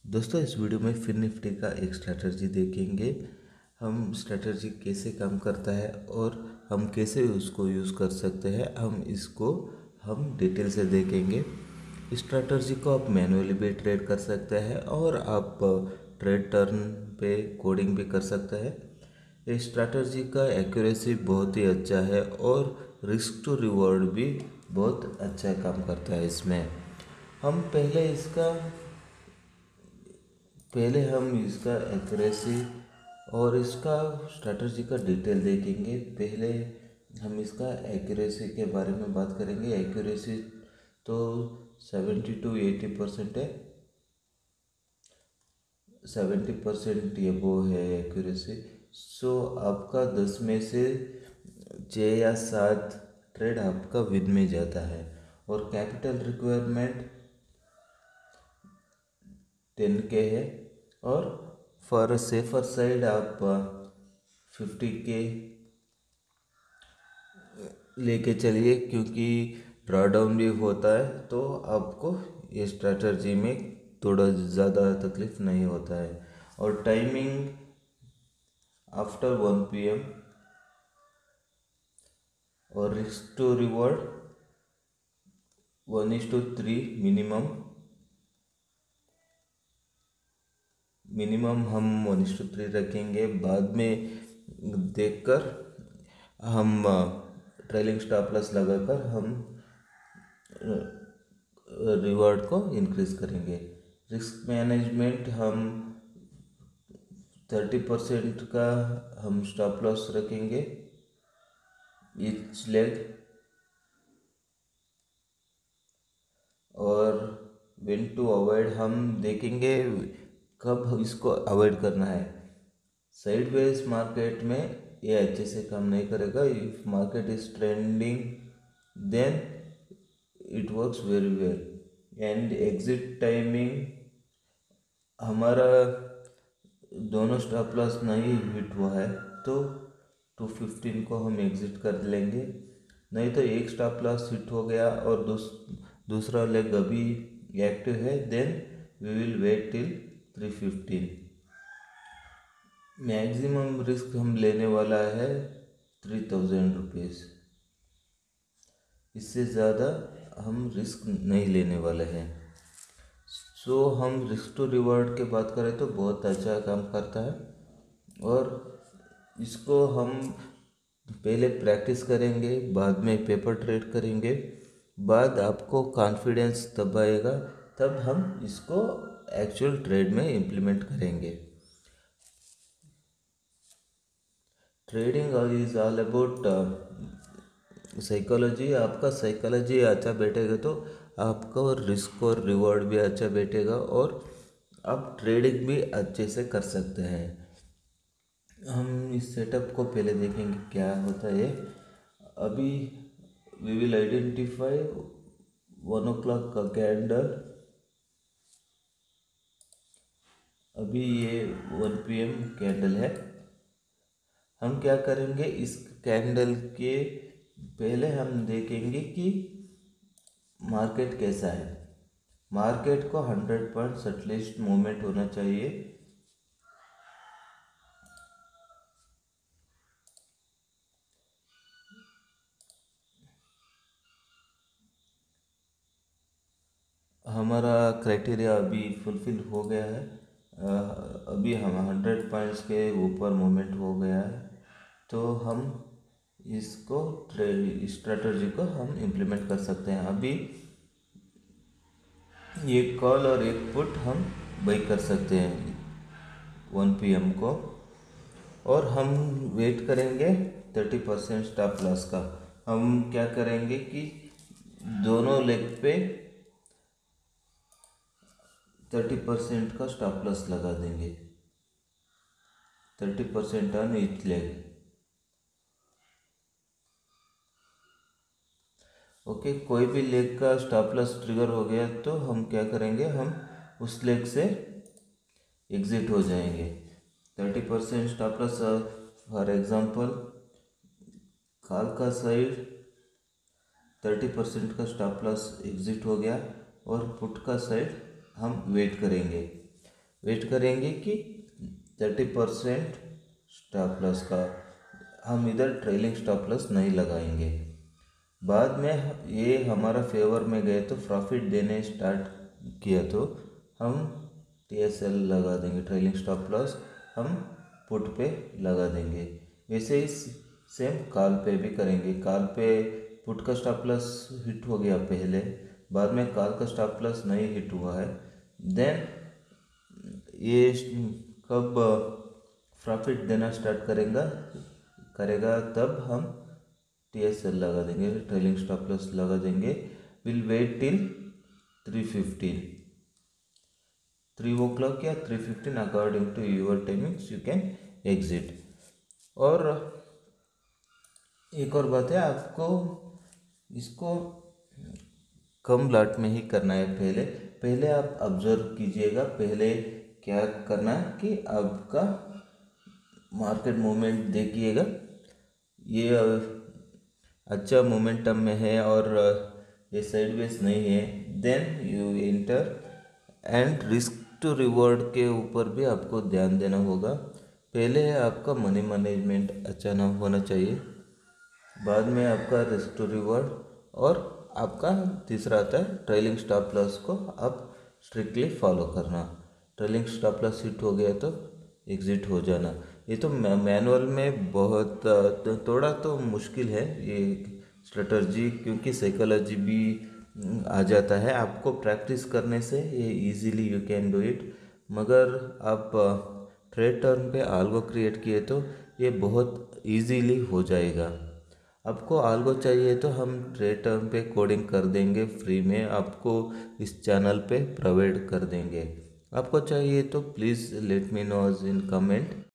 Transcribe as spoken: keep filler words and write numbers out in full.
दोस्तों, इस वीडियो में फिन निफ्टी का एक स्ट्रैटेजी देखेंगे। हम स्ट्रैटेजी कैसे काम करता है और हम कैसे उसको यूज़ कर सकते हैं, हम इसको हम डिटेल से देखेंगे। इस स्ट्रैटेजी को आप मैनुअली भी ट्रेड कर सकते हैं और आप ट्रेड टर्न पे कोडिंग भी कर सकते हैं। इस स्ट्रैटेजी का एक्यूरेसी बहुत ही अच्छा है और रिस्क टू रिवॉर्ड भी बहुत अच्छा काम करता है। इसमें हम पहले इसका पहले हम इसका एक्यूरेसी और इसका स्ट्रैटेजी का डिटेल देखेंगे। पहले हम इसका एक्यूरेसी के बारे में बात करेंगे। एक्यूरेसी तो सेवेंटी टू एटी परसेंट है, सेवेंटी परसेंट ये वो है एक्यूरेसी। सो आपका दस में से छः या सात ट्रेड आपका विन में जाता है और कैपिटल रिक्वायरमेंट टेन के है और फॉर सेफर साइड आप फिफ्टी के लेके चलिए, क्योंकि ड्रॉडाउन भी होता है तो आपको ये स्ट्रैटेजी में थोड़ा ज़्यादा तकलीफ नहीं होता है। और timing after one P M और risk to reward one is to three minimum minimum हम वन इज टू थ्री रखेंगे। बाद में देखकर हम ट्रेलिंग स्टॉप लॉस लगाकर हम रिवॉर्ड को इंक्रीज करेंगे। रिस्क मैनेजमेंट हम थर्टी परसेंट का हम स्टॉप लॉस रखेंगे ईच लेग, और व्हेन टू अवॉइड हम देखेंगे कब इसको अवॉइड करना है। साइडवेज मार्केट में ये अच्छे से काम नहीं करेगा। If market is trending then it works very well. And exit timing हमारा दोनों स्टॉप लॉस नहीं हिट हुआ है तो टू फिफ्टीन को हम एग्जिट कर लेंगे। नहीं तो एक स्टॉप लॉस हिट हो गया और दूस, दूसरा लेग अभी एक्टिव है, then we will wait till three fifteen. Maximum risk हम लेने वाला है थ्री थाउजेंड रुपीज़, इससे ज़्यादा हम रिस्क नहीं लेने वाले हैं। सो so, हम रिस्क टू रिवॉर्ड के बात करें तो बहुत अच्छा काम करता है और इसको हम पहले प्रैक्टिस करेंगे, बाद में पेपर ट्रेड करेंगे, बाद आपको कॉन्फिडेंस तब आएगा तब हम इसको एक्चुअल ट्रेड में इम्प्लीमेंट करेंगे। Trading is all about psychology. आपका साइकोलॉजी अच्छा बैठेगा तो आपका रिस्क और रिवॉर्ड भी अच्छा बैठेगा और आप ट्रेडिंग भी अच्छे से कर सकते हैं। हम इस सेटअप को पहले देखेंगे क्या होता है। अभी we will identify one o'clock का कैंडल। अभी ये वन पी एम कैंडल है। हम क्या करेंगे, इस कैंडल के पहले हम देखेंगे कि मार्केट कैसा है। मार्केट को हंड्रेड पॉइंट्स एटलीस्ट मूवमेंट होना चाहिए। हमारा क्राइटेरिया अभी फुलफिल हो गया है। अभी हम हंड्रेड पॉइंट्स के ऊपर मूवमेंट हो गया है तो हम इसको ट्रेड स्ट्रेटजी को हम इम्प्लीमेंट कर सकते हैं। अभी एक कॉल और एक पुट हम बाई कर सकते हैं वन पी एम को, और हम वेट करेंगे थर्टी परसेंट स्टॉप लॉस का। हम क्या करेंगे कि दोनों लेग पे थर्टी परसेंट का स्टॉप लॉस लगा देंगे, thirty percent on each leg. Okay, कोई भी लेग का स्टॉप लॉस ट्रिगर हो गया तो हम क्या करेंगे, हम उस लेग से एग्जिट हो जाएंगे। Thirty percent stop loss, for example call का साइड थर्टी परसेंट का स्टॉप लॉस एग्जिट हो गया और पुट का साइड हम वेट करेंगे। वेट करेंगे कि थर्टी परसेंट स्टॉप लॉस का, हम इधर ट्रेलिंग स्टॉप लॉस नहीं लगाएंगे। बाद में ये हमारा फेवर में गए तो प्रॉफिट देने स्टार्ट किया तो हम टी एस एल लगा देंगे, ट्रेलिंग स्टॉप लॉस हम पुट पे लगा देंगे। वैसे ही सेम कॉल पे भी करेंगे। कॉल पे पुट का स्टॉप लॉस हिट हो गया पहले, बाद में कॉल का स्टॉप लॉस नहीं हिट हुआ है, देन ये कब प्रॉफिट देना स्टार्ट करेगा करेगा तब हम टी एस एल लगा देंगे, ट्रेलिंग स्टॉप लॉस लगा देंगे। Will wait till three fifteen, three o'clock या three fifteen according to your timings you can exit. और एक और बात है, आपको इसको कम लॉट में ही करना है। पहले पहले आप ऑब्जर्व कीजिएगा, पहले क्या करना है कि आपका मार्केट मूवमेंट देखिएगा, ये अच्छा मोमेंटम में है और ये साइडवेज नहीं है, then you enter. And risk to reward के ऊपर भी आपको ध्यान देना होगा। पहले आपका मनी मैनेजमेंट अच्छा ना होना चाहिए, बाद में आपका रिस्क टू रिवॉर्ड, और आपका तीसरा आता है ट्रेलिंग स्टॉप लॉस को आप स्ट्रिक्टली फॉलो करना। ट्रेलिंग स्टॉप लॉस हिट हो गया तो एग्ज़िट हो जाना। ये तो मैनुअल में बहुत थोड़ा तो मुश्किल है ये स्ट्रेटजी, क्योंकि साइकोलॉजी भी आ जाता है। आपको प्रैक्टिस करने से ये easily you can do it, मगर आप ट्रेड टर्न पे आल्गो क्रिएट किए तो ये बहुत इजीली हो जाएगा। आपको आल्गो चाहिए तो हम ट्रेड टर्न पे कोडिंग कर देंगे फ्री में, आपको इस चैनल पे प्रोवाइड कर देंगे। आपको चाहिए तो please let me know in comment.